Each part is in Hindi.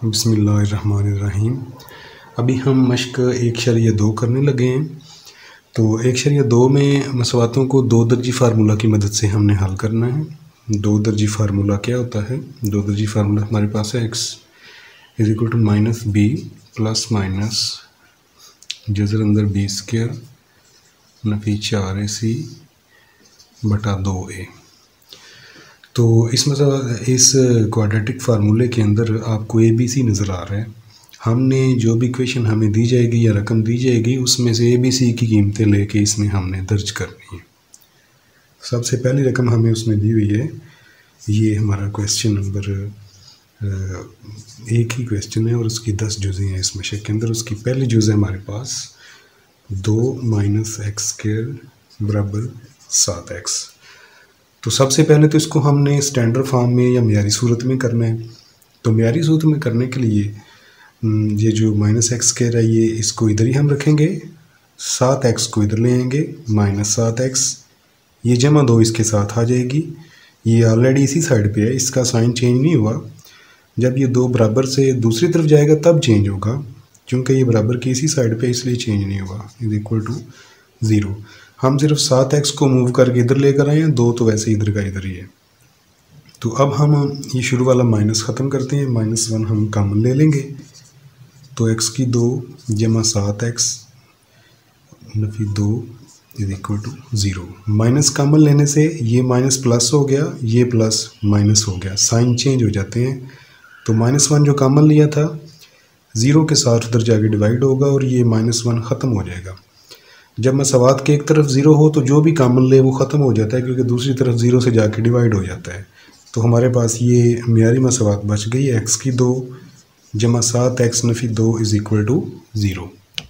बिस्मिल्लाहिर्रहमानिर्रहीम। अभी हम मश्क 1.2 करने लगे हैं। तो 1.2 में मसवातों को दो दर्जी फार्मूला की मदद से हमने हल करना है। दो दर्जी फार्मूला क्या होता है? दो दर्जी फार्मूला हमारे पास है x = -b प्लस माइनस जज़र अंदर b² नफ़ी 4ac बटा 2a। तो इस क्वाड्रेटिक फार्मूले के अंदर आपको ABC नज़र आ रहा है। हमने जो भी इक्वेशन हमें दी जाएगी या रकम दी जाएगी उसमें से ABC की कीमतें लेके इसमें हमने दर्ज करनी है। सबसे पहली रकम हमें उसमें दी हुई है, ये हमारा क्वेश्चन नंबर एक ही क्वेश्चन है और उसकी 10 जुज़े हैं इस मशक के अंदर। उसकी पहली जुज़ है हमारे पास 2 - x² बराबर 7x। तो सबसे पहले तो इसको हमने स्टैंडर्ड फॉर्म में या मियारी सूरत में करना है। तो मियारी सूरत में करने के लिए ये जो -x² है ये इसको इधर ही हम रखेंगे, 7x को इधर ले आएंगे, -7x ये जमा 2 इसके साथ आ जाएगी। ये ऑलरेडी इसी साइड पे है, इसका साइन चेंज नहीं हुआ। जब ये 2 बराबर से दूसरी तरफ जाएगा तब चेंज होगा, क्योंकि ये बराबर की इसी साइड पे इसलिए चेंज नहीं हुआ। = 0। हम सिर्फ 7x को मूव करके इधर लेकर आए हैं, 2 तो वैसे इधर का इधर ही है। तो अब हम ये शुरू वाला माइनस ख़त्म करते हैं, -1 हम कॉमन ले लेंगे। तो x² जमा 7x नफ़ी 2 = 0। माइनस कॉमन लेने से ये माइनस प्लस हो गया, ये प्लस माइनस हो गया, साइन चेंज हो जाते हैं। तो -1 जो कॉमन लिया था 0 के साथ उधर जाके डिवाइड होगा और ये -1 ख़त्म हो जाएगा। जब मसवात के एक तरफ 0 हो तो जो भी कॉमन ले वो ख़त्म हो जाता है, क्योंकि दूसरी तरफ 0 से जाके डिवाइड हो जाता है। तो हमारे पास ये मियारी मसवात बच गई, x² जमा 7x नफ़ी 2 = 0।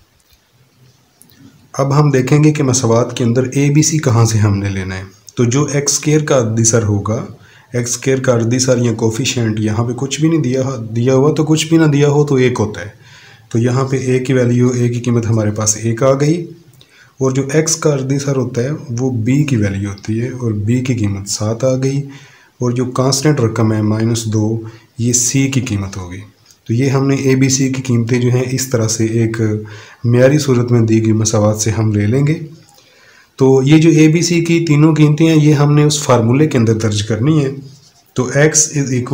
अब हम देखेंगे कि मसवात के अंदर ABC कहाँ से हमने लेना है। तो जो x² का अरदीसर होगा, x² का अरदीसर या कोफिशिएंट, यहाँ पे कुछ भी नहीं दिया हुआ तो कुछ भी ना दिया हो तो 1 होता है। तो यहाँ पे a की वैल्यू, a की कीमत हमारे पास 1 आ गई, और जो x का अरदीसर होता है वो b की वैल्यू होती है और b की कीमत 7 आ गई, और जो कांस्टेंट रकम है -2 ये c की कीमत होगी। तो ये हमने ABC की कीमतें जो हैं इस तरह से एक मियारी सूरत में दी गई मसवात से हम ले लेंगे। तो ये जो ABC की तीनों कीमतें हैं ये हमने उस फार्मूले के अंदर दर्ज करनी है। तो x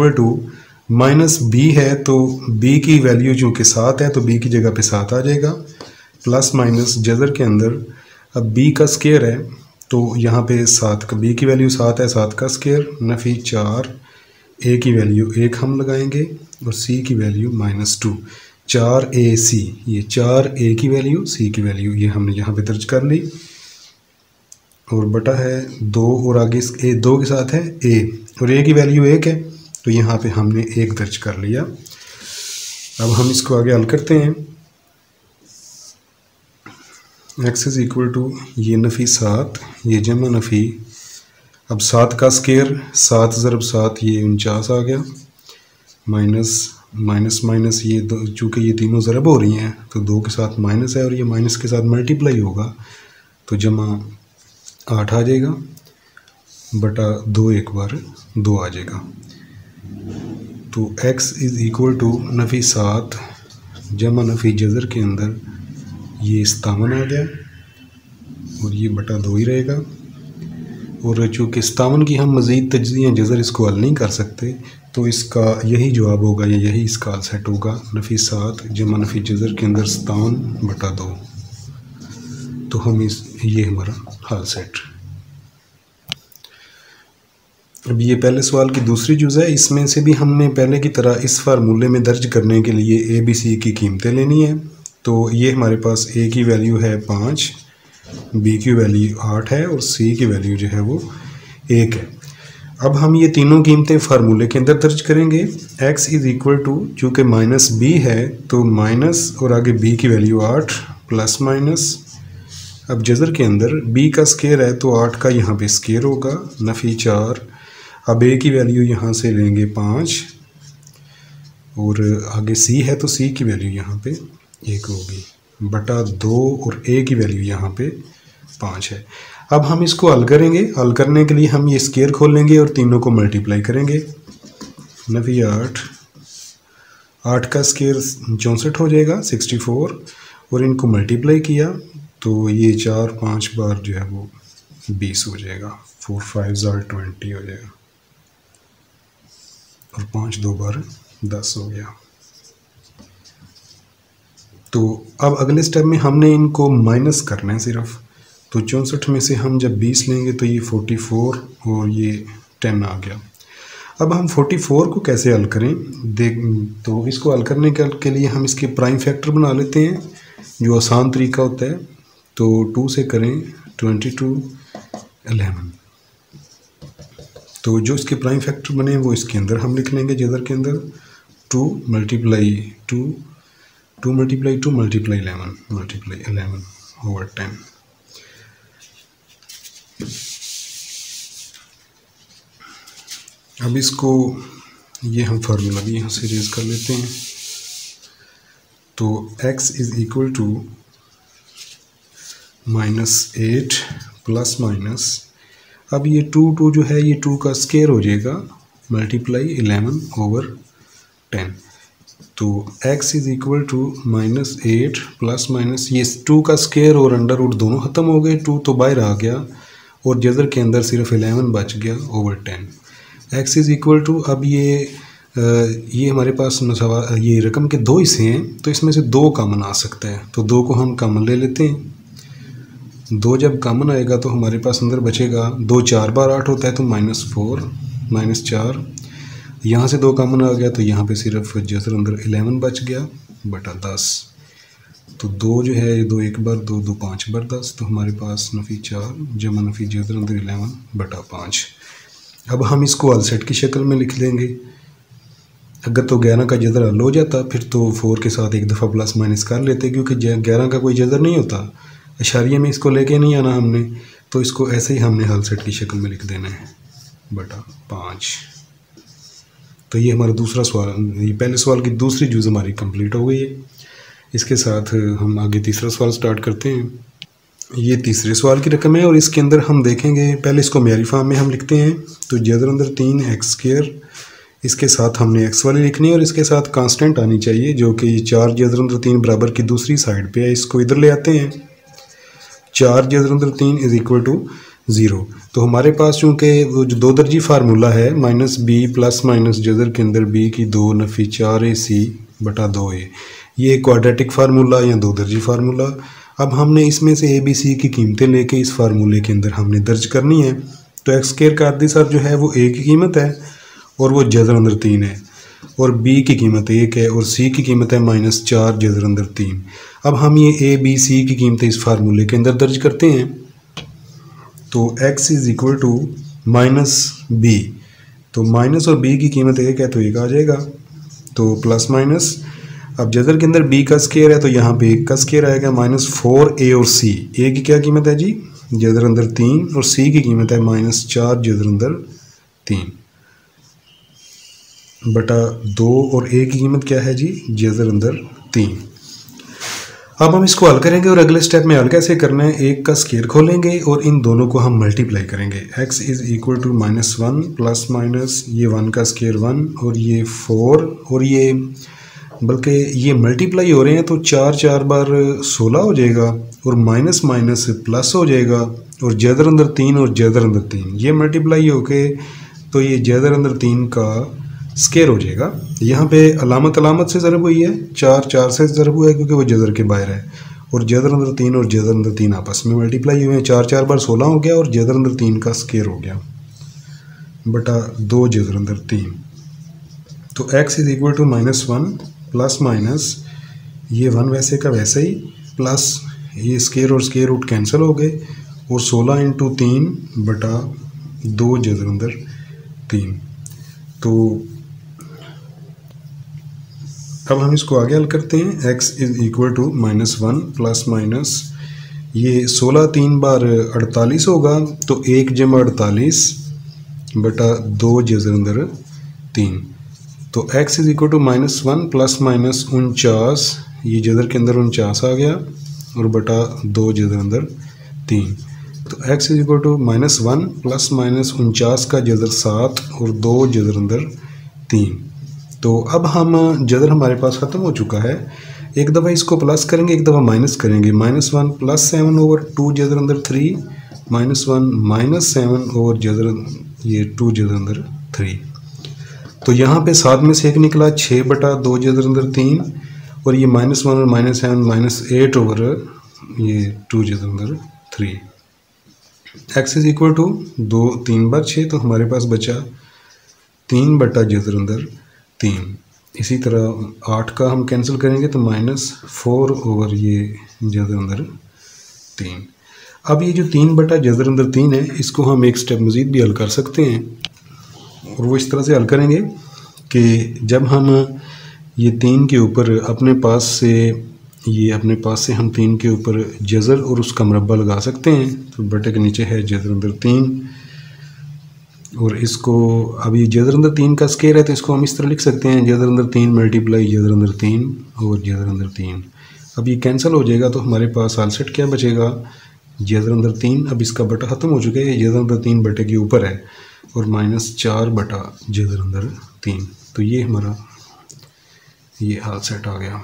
= -b है, तो b की वैल्यू चूँकि 7 है तो b की जगह पे 7 आ जाएगा, प्लस माइनस जज़र के अंदर अब b का स्क्वायर है तो यहाँ पे 7 का, b की वैल्यू 7 है, 7 का स्क्वायर नफ़ी 4, a की वैल्यू 1 हम लगाएंगे और c की वैल्यू -2, 4ac, ये 4a की वैल्यू, c की वैल्यू ये हमने यहाँ पे दर्ज कर ली, और बटा है 2 और आगे 2 के साथ है a, और a की वैल्यू 1 है तो यहाँ पे हमने 1 दर्ज कर लिया। अब हम इसको आगे हल करते हैं। x = ये नफ़ी 7 ये जमा नफ़ी, अब 7 का स्क्वायर 7 ज़रब 7 ये 49 आ गया, माइनस ये चूँकि ये तीनों ज़रब हो रही हैं तो 2 के साथ माइनस है और ये माइनस के साथ मल्टीप्लाई होगा तो जमा 8 आ जाएगा, बटा 2 एक बार 2 आ जाएगा। तो x = नफ़ी 7 जमा नफ़ी जज़र के अंदर ये 57 आ गया और ये बटा 2 ही रहेगा। और चूँकि 57 की हम मज़ीद तजज़िया जज़र इसको हल नहीं कर सकते तो इसका यही जवाब होगा या यही इसका हल सेट होगा, नफ़ी 7 जमा नफ़ी जज़र के अंदर 57 बटा 2। तो हम ये हमारा हल सेट। अब ये पहले सवाल की दूसरी जुज़ है, इसमें से भी हमने पहले की तरह इस फार्मूले में दर्ज करने के लिए ABC की कीमतें लेनी है। तो ये हमारे पास a की वैल्यू है 5, b की वैल्यू 8 है और c की वैल्यू जो है वो 1 है। अब हम ये तीनों कीमतें फार्मूले के अंदर दर्ज करेंगे। x = चूँकि -b है तो माइनस और आगे b की वैल्यू 8 प्लस माइनस, अब जज़र के अंदर b का स्क्वायर है तो 8 का यहाँ पे स्क्वायर होगा नफ़ी 4, अब a की वैल्यू यहाँ से लेंगे 5 और आगे c है तो c की वैल्यू यहाँ पे 1 होगी, बटा 2 और a की वैल्यू यहाँ पे 5 है। अब हम इसको हल करेंगे। हल करने के लिए हम ये स्क्वायर खोलेंगे और तीनों को मल्टीप्लाई करेंगे, नफ़ी 8 8 का स्क्वायर 64 हो जाएगा 64, और इनको मल्टीप्लाई किया तो ये 4 5 बार जो है वो 20 हो जाएगा, 4 5 20 हो जाएगा, और 5 2 बार 10 हो गया। तो अब अगले स्टेप में हमने इनको माइनस करना है सिर्फ। तो 64 में से हम जब 20 लेंगे तो ये 44 और ये 10 आ गया। अब हम 44 को कैसे हल करें देख, तो इसको हल करने के लिए हम इसके प्राइम फैक्टर बना लेते हैं, जो आसान तरीका होता है। तो 2 से करें 22 11, तो जो इसके प्राइम फैक्टर बने वो इसके अंदर हम लिख लेंगे जेदर के अंदर। 2 मल्टीप्लाई 2 2 मल्टीप्लाई 2 मल्टीप्लाई 11 ओवर 10। अब इसको ये हम फार्मूला भी यहाँ से रेज कर लेते हैं। तो x is equal to -8 plus minus, अब ये 2 जो है ये 2 का स्क्वायर हो जाएगा मल्टीप्लाई 11 ओवर 10। तो x is equal to -8 plus minus, ये 2 का स्क्वायर और अंडर रूट दोनों ख़त्म हो गए, 2 तो बाहर आ गया और जज़र के अंदर सिर्फ 11 बच गया over 10। x is equal to, अब ये हमारे पास ये रकम के 2 हिस्से हैं, तो इसमें से 2 कॉमन आ सकता है, तो 2 को हम कॉमन ले लेते हैं। 2 जब कॉमन आएगा तो हमारे पास अंदर बचेगा 2 4 बार 8 होता है, तो -4 -4, यहाँ से 2 कॉमन आ गया तो यहाँ पे सिर्फ जज़र अंदर 11 बच गया बटा 10। तो 2 जो है 2 1 बार 2 2 5 बार 10, तो हमारे पास नफ़ी 4 जमा नफ़ी जज़र अंदर 11 बटा 5। अब हम इसको हल सेट की शक्ल में लिख लेंगे। अगर तो 11 का जज़र हल हो जाता फिर तो 4 के साथ एक दफ़ा प्लस माइनस कर लेते, क्योंकि 11 का कोई जज़र नहीं होता, इशारिया में इसको लेके नहीं आना हमने, तो इसको ऐसे ही हमने हल सेट की शक्ल में लिख देना है बटा 5। तो ये हमारा दूसरा सवाल, ये पहले सवाल की दूसरी जुज़ हमारी कंप्लीट हो गई है। इसके साथ हम आगे तीसरा सवाल स्टार्ट करते हैं। ये तीसरे सवाल की रकम है और इसके अंदर हम देखेंगे, पहले इसको म्यारी फॉर्म में हम लिखते हैं। तो जज़र अंदर 3x², इसके साथ हमने x वाली लिखनी है और इसके साथ कांस्टेंट आनी चाहिए, जो कि 4 जज़र अंदर 3 बराबर की दूसरी साइड पे है। इसको इधर ले आते हैं। 4 जज़र अंदर 3 इज़ इक्वल टू 0। तो हमारे पास चूँकि वो जो 2 दर्जी फार्मूला है -b प्लस माइनस जज़र के अंदर b की 2 नफ़ी 4ac बटा 2a, ये क्वाड्रेटिक फार्मूला या 2 दर्जी फार्मूला। अब हमने इसमें से a b c की कीमतें लेके इस फार्मूले के अंदर हमने दर्ज करनी है। तो x² का आधी सर जो है वो a की कीमत है और वो जज़र अंदर 3 है, और b की कीमत 1 है और c की कीमत है -4 जज़र अंदर 3। अब हम ये a b c की कीमतें इस फार्मूले के अंदर दर्ज करते हैं। तो x is equal to -b, तो माइनस और b की कीमत 1 है तो 1 आ जाएगा, तो प्लस माइनस। अब जज़र के अंदर b का स्क्वायर है तो यहाँ पे 1 का स्क्वायर आएगा, -4a और c। a की क्या कीमत है जी जज़र अंदर 3 और c की कीमत है -4 जज़र अंदर 3 बटा 2, और a की कीमत क्या है जी जज़र अंदर 3। अब हम इसको हल करेंगे और अगले स्टेप में हल कैसे करना है, 1 का स्क्वायर खोलेंगे और इन दोनों को हम मल्टीप्लाई करेंगे। x is equal to -1 plus minus ये 1 का स्क्वायर 1 और ये 4, और ये बल्कि ये मल्टीप्लाई हो रहे हैं तो 4 4 बार 16 हो जाएगा और माइनस माइनस प्लस हो जाएगा, और जज़र अंदर 3 और जज़र अंदर 3 ये मल्टीप्लाई होके तो ये जज़र अंदर 3 का स्क्वायर हो जाएगा। यहाँ पे अलामत से ज़रब हुई है, 4 4 से ज़रब हुआ है क्योंकि वो जज़र के बाहर है, और जज़र अंदर 3 और जज़र अंदर 3 आपस में मल्टीप्लाई हुए हैं, 4 4 बार 16 हो गया और जज़र अंदर 3 का स्क्वायर हो गया बटा 2 जज़र अंदर 3। तो x is equal to -1 plus minus ये 1 वैसे का वैसे ही, प्लस ये स्क्वायर और स्क्वायर रूट कैंसिल हो गए, और 16 × 3 बटा 2 जज़र अंदर 3। तो अब हम इसको आगे हल करते हैं। x is equal to -1 plus minus ये 16 3 बार 48 होगा, तो 1 जमा 48 बटा 2 जज़र अंदर 3। तो x is equal to -1 plus minus 49, ये जज़र के अंदर 49 आ गया और बटा 2 जज़र अंदर 3। तो x is equal to -1 plus minus 49 का जज़र 7 और 2 जज़र अंदर 3। तो अब हम जदर हमारे पास ख़त्म हो चुका है। एक दफ़ा इसको प्लस करेंगे, एक दफ़ा माइनस करेंगे। -1 + 7 ओवर 2 जदर अंदर 3, -1 - 7 ओवर जदर ये 2 जदर अंदर 3। तो यहाँ पे 7 में से एक निकला 6/2 जदर अंदर 3, और ये -1 और -7 -8 ओवर ये 2 जदर अंदर 3। x इज इक्वल टू 2 3 बार 6, तो हमारे पास बचा 3 जदर अंदर 3। इसी तरह 8 का हम कैंसिल करेंगे तो -4 ओवर ये जदर अंदर 3। अब ये जो 3 जदर अंदर 3 है, इसको हम एक स्टेप मज़ीद भी हल कर सकते हैं, और वो इस तरह से हल करेंगे कि जब हम ये 3 के ऊपर अपने पास से हम 3 के ऊपर जज़र और उसका मुरब्बा लगा सकते हैं। तो बटे के नीचे है जज़र अंदर 3, और इसको अभी जज़र अंदर 3 का स्केयर है, तो इसको हम इस तरह लिख सकते हैं, जज़र अंदर 3 मल्टीप्लाई जज़र अंदर 3 और जज़र अंदर 3। अब ये कैंसिल हो जाएगा, तो हमारे पास हाल सेट क्या बचेगा, जज़र अंदर 3। अब इसका बटा ख़त्म हो चुका है, जज़र अंदर 3 बटे के ऊपर है, और -4 जज़र अंदर 3। तो ये हमारा ये हाल सेट आ गया।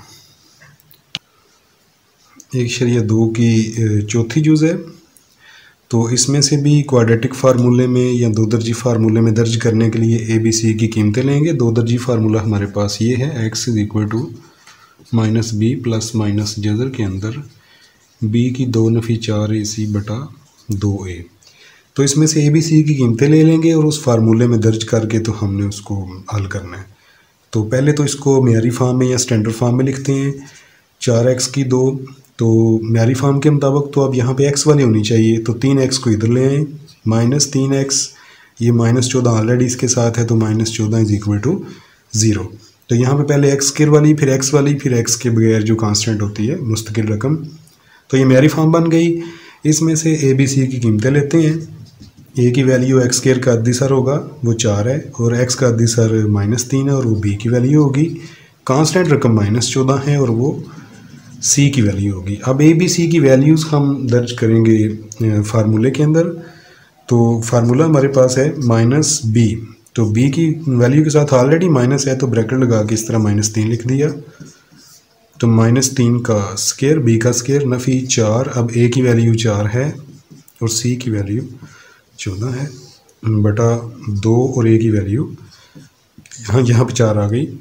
1/2 की चौथी जुज़ है, तो इसमें से भी क्वाड्रेटिक फार्मूले में या 2 दर्जी फार्मूले में दर्ज करने के लिए ए बी सी की कीमतें लेंगे। 2 दर्जी फार्मूला हमारे पास ये है, x is equal to -b plus minus जज़र के अंदर b की 2-4ac/2a। तो इसमें से ए बी सी की कीमतें ले लेंगे और उस फार्मूले में दर्ज करके तो हमने उसको हल करना है। तो पहले तो इसको म्यारी फार्म में या स्टैंडर्ड फार्म में लिखते हैं। 4x की 2, तो म्यारी फार्म के मुताबिक तो अब यहाँ पे x वाली होनी चाहिए, तो 3x को इधर ले आए, -3x, ये -14 ऑलरेडी इसके साथ है, तो -14 इज इक्वल टू 0। तो यहाँ पे पहले x स्क्वायर वाली, फिर x वाली, फिर x के बगैर जो कांस्टेंट होती है मुस्तकिल रकम, तो ये म्यारी फार्म बन गई। इसमें से ए बी सी की कीमतें लेते हैं। a की वैल्यू x स्क्वायर का अद्दी सर होगा, वो 4 है, और x का अद्दी सर -3 है, और वो b की वैल्यू होगी। कांस्टेंट रकम -14 है, और वो c की वैल्यू होगी। अब ए बी सी की वैल्यूज़ हम दर्ज करेंगे फार्मूले के अंदर। तो फार्मूला हमारे पास है -b, तो b की वैल्यू के साथ ऑलरेडी माइनस है, तो ब्रैकेट लगा के इस तरह -3 लिख दिया। तो -3 का स्क्वायर, b का स्क्वायर, नफ़ी 4। अब a की वैल्यू 4 है और c की वैल्यू 14 है, बटा 2, और a की वैल्यू यहाँ पे 4 आ गई।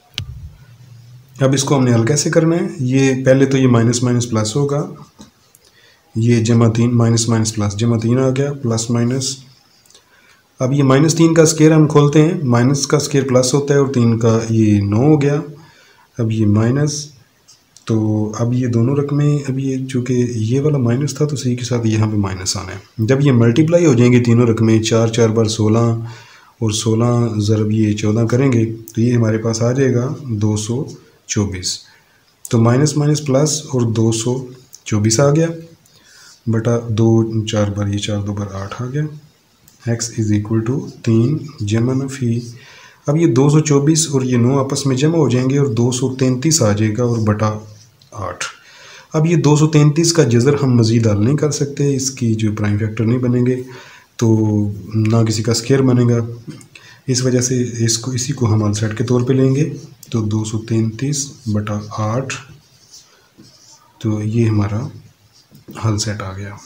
अब इसको हमने हल कैसे करना है, ये पहले तो ये माइनस माइनस प्लस होगा, ये -3 माइनस माइनस प्लस -3 आ गया, प्लस माइनस। अब ये -3 का स्क्वायर हम खोलते हैं, माइनस का स्क्वायर प्लस होता है, और 3 का ये 9 हो गया। अब ये माइनस, तो अब ये दोनों रकमें, अब ये चूँकि ये वाला माइनस था, तो सी के साथ यहाँ पे माइनस आना है। जब ये मल्टीप्लाई हो जाएंगी तीनों रकमें, 4 4 बार 16, और 16 ज़रब ये 14 करेंगे, तो ये हमारे पास आ जाएगा 224। तो माइनस माइनस प्लस, और 224 आ गया, बटा 2 4 बार ये 4 2 बार 8 आ गया। x इज़ इक्वल टू 3 जमा नफ़ी। अब ये 224 और ये 9 आपस में जमा हो जाएंगे, और 233 आ जाएगा, और बटा 8। अब ये 233 का जज़र हम मज़ीद हल नहीं कर सकते, इसकी जो प्राइम फैक्टर नहीं बनेंगे, तो ना किसी का स्क्वायर बनेगा। इस वजह से इसी को हम हल सेट के तौर पे लेंगे। तो 233 बटा 8, तो ये हमारा हल सेट आ गया।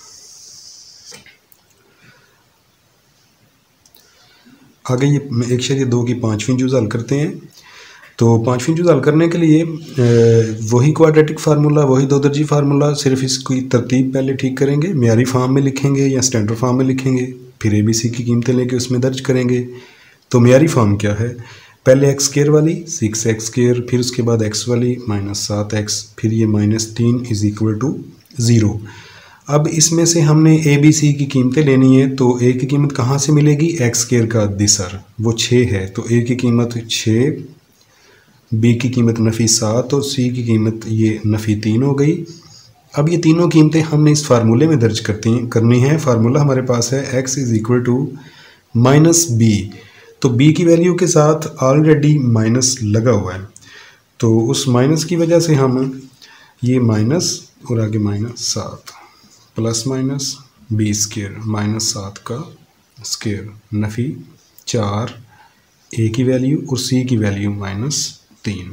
आगे ये 1/2 की 5वीं जुज़ हल करते हैं। तो 5वीं जुज़ हल करने के लिए वही क्वाड्रेटिक फार्मूला, वही 2 दर्जी फार्मूला, सिर्फ इसकी तरतीब पहले ठीक करेंगे। म्यारी फार्म में लिखेंगे या स्टैंडर्ड फार्म में लिखेंगे, फिर ए बी सी की कीमतें लेके उसमें दर्ज करेंगे। तो म्यारी फार्म क्या है, पहले x स्क्वायर वाली 6x स्क्वायर, फिर उसके बाद x वाली -7x, फिर ये -3 इज़ इक्वल टू 0। अब इसमें से हमने ए बी सी की कीमतें लेनी है। तो a की कीमत कहाँ से मिलेगी, x स्क्वायर का अद्दिसर वो 6 है, तो a की कीमत 6, b की कीमत नफ़ी 7, और c की कीमत ये नफ़ी 3 हो गई। अब ये तीनों कीमतें हमने इस फार्मूले में दर्ज करनी है। फार्मूला हमारे पास है x is equal to -b, तो b की वैल्यू के साथ ऑलरेडी माइनस लगा हुआ है, तो उस माइनस की वजह से हम ये माइनस और आगे -7 प्लस माइनस b स्क्वायर -7 का स्क्वायर नफ़ी 4 ए की वैल्यू और सी की वैल्यू -3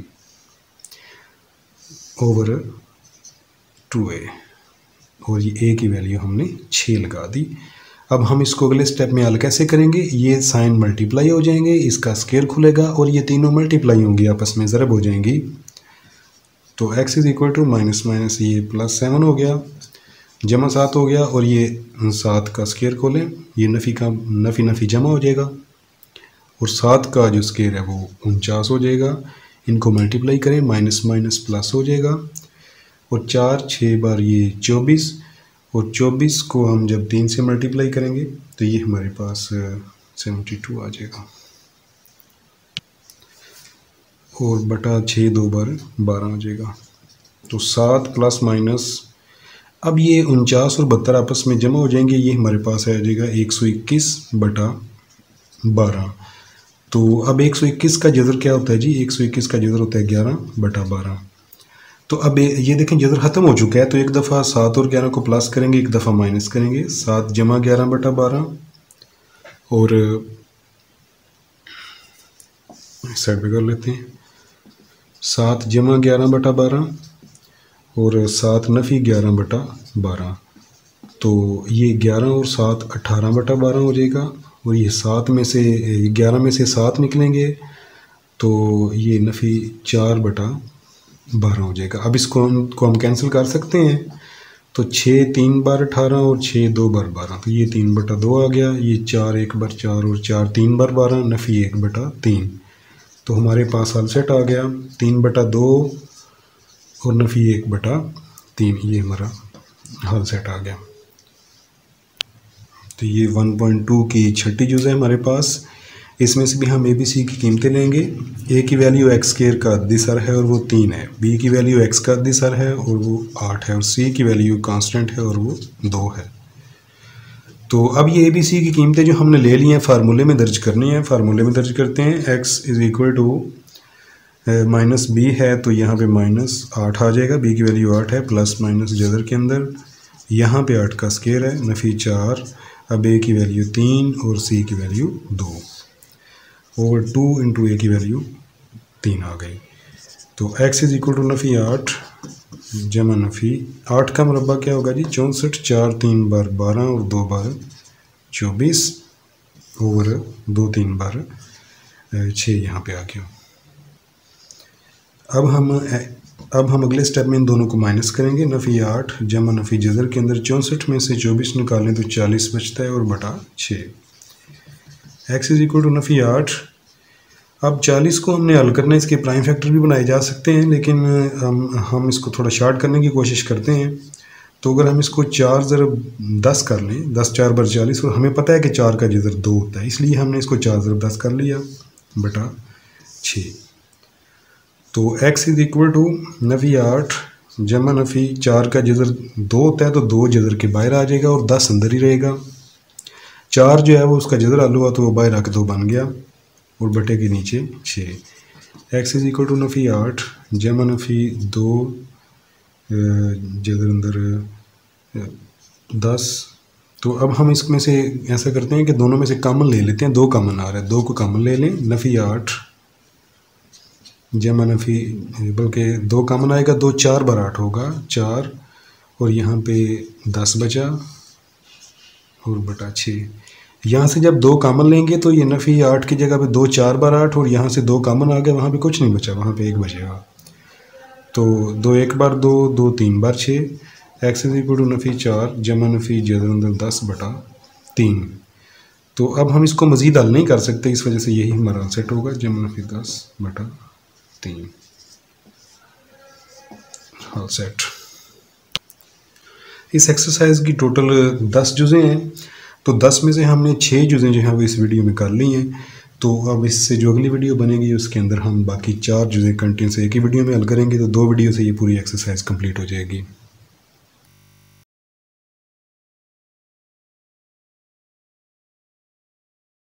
ओवर 2a, और ये ए की वैल्यू हमने 6 लगा दी। अब हम इसको अगले स्टेप में हल कैसे करेंगे, ये साइन मल्टीप्लाई हो जाएंगे, इसका स्क्वायर खुलेगा और ये तीनों मल्टीप्लाई होंगी, आपस में ज़रब हो जाएंगी। तो x is equal to minus minus ये +7 हो गया, जमा 7 हो गया, और ये 7 का स्क्वायर खोलें, ये नफ़ी जमा हो जाएगा, और 7 का जो स्क्वायर है वो 49 हो जाएगा। इनको मल्टीप्लाई करें, माइनस माइनस प्लस हो जाएगा, और 4 6 बार ये 24, और 24 को हम जब 3 से मल्टीप्लाई करेंगे तो ये हमारे पास 72 आ जाएगा, और बटा 6 2 बार 12 आ जाएगा। तो 7 प्लस माइनस, अब ये 49 और 72 आपस में जमा हो जाएंगे, ये हमारे पास आ जाएगा 121 बटा 12। तो अब 121 का जज़र क्या होता है जी, 121 का जज़र होता है 11 बटा 12। तो अब ये देखें जज़र ख़त्म हो चुका है, तो एक दफ़ा 7 और 11 को प्लस करेंगे, एक दफ़ा माइनस करेंगे, 7 जमा 11 बटा 12, और साइड पे कर लेते हैं, 7 जमा 11 बटा 12 और 7 नफ़ी 11 बटा 12। तो ये 11 और 7 18 बटा 12 हो जाएगा, और ये 7 में से 11 में से 7 निकलेंगे, तो ये नफ़ी 4 बटा 12 हो जाएगा। अब इसको हम कैंसिल कर सकते हैं, तो 6 3 बार 18 और 6 2 बार 12, तो ये 3 बटा 2 आ गया, ये 4 1 बार 4 और 4 3 बार 12, नफ़ी 1 बटा 3। तो हमारे पास हल सेट आ गया 3 बटा 2 और नफ़ी 1 बटा 3, ये हमारा हल सेट आ गया। तो ये 1.2 की छठी जुज़ है हमारे पास। इसमें से भी हम ए बी सी की कीमतें लेंगे। ए की वैल्यू एक्स स्क्वायर का अद्दिसर है और वो 3 है, बी की वैल्यू एक्स का अद्दिसर है और वो 8 है, और सी की वैल्यू कांस्टेंट है और वो 2 है। तो अब ये ए बी सी की कीमतें जो हमने ले ली हैं फार्मूले में दर्ज करनी है। फार्मूले में दर्ज करते हैं, x is equal to minus b है, तो यहाँ पे -8 आ जाएगा, बी की वैल्यू 8 है, प्लस माइनस जज़र के अंदर यहाँ पे 8 का स्क्वायर है, नफ़ी 4, अब ए की वैल्यू 3 और सी की वैल्यू 2 ओवर 2 इंटू ए की वैल्यू 3 आ गई। तो x इज़ इक्वल टू नफ़ी 8 जमा नफ़ी 8 का मुरब्बा क्या होगा जी 64, 4 3 बार 12 और 2 बार 24 ओवर 2 3 बार 6 यहाँ पे आ गया। अब हम अगले स्टेप में इन दोनों को माइनस करेंगे, नफ़ी 8 जमा नफ़ी जज़र के अंदर 64 में से 24 निकालें तो 40 बचता है और बटा 6। x इज़ इक्वल टू नफ़ी 8। अब 40 को हमने हल करना है, इसके प्राइम फैक्टर भी बनाए जा सकते हैं, लेकिन हम इसको थोड़ा शार्ट करने की कोशिश करते हैं। तो अगर हम इसको 4 ज़रब 10 कर लें, 10 4 बार 40, और हमें पता है कि 4 का जज़र 2 होता है, इसलिए हमने इसको 4 ज़रब 10 कर लिया बटा 6। तो x इज़ इक्वल टू नफ़ी 8 जमा नफ़ी 4 का जज़र 2 होता है, तो 2 जज़र के बाहर आ जाएगा और 10 अंदर ही रहेगा। 4 जो है वो उसका जज़र हल हुआ तो वो बाहर आके 2 बन गया और बटे के नीचे 6। x इज़ इक्वल टू नफ़ी 8 जमा नफ़ी 2 जज़र अंदर 10। तो अब हम इसमें से ऐसा करते हैं कि दोनों में से कॉमन ले लेते हैं, 2 कॉमन आ रहा है, 2 को कॉमन ले लें, नफ़ी 8 जमा नफ़ी, बल्कि 2 कॉमन आएगा, 2 4 बार 8 होगा 4, और यहाँ पे 10 बचा और बटा 6। यहाँ से जब 2 कॉमन लेंगे तो ये नफ़ी 8 की जगह पे 2 4 बार 8, और यहाँ से 2 कॉमन आ गए, वहाँ पे कुछ नहीं बचा, वहाँ पे 1 बचेगा। तो 2 1 बार 2, 2 3 बार 6, x इज़ इक्वल टू नफ़ी 4 जमा नफ़ी जज़र अंदर 10 बटा 3। तो अब हम इसको मज़ीद हल नहीं कर सकते, इस वजह से यही हमारा सेट होगा, जमा नफ़ी 10 बटा 3 हल सेट। इस एक्सरसाइज की टोटल 10 जुज़ें हैं, तो 10 में से हमने 6 जुज़ें जो हैं वो इस वीडियो में कर ली हैं। तो अब इससे जो अगली वीडियो बनेगी उसके अंदर हम बाकी 4 जुज़ें कंटिन्यूस एक ही वीडियो में हल करेंगे, तो 2 वीडियो से ये पूरी एक्सरसाइज कंप्लीट हो जाएगी।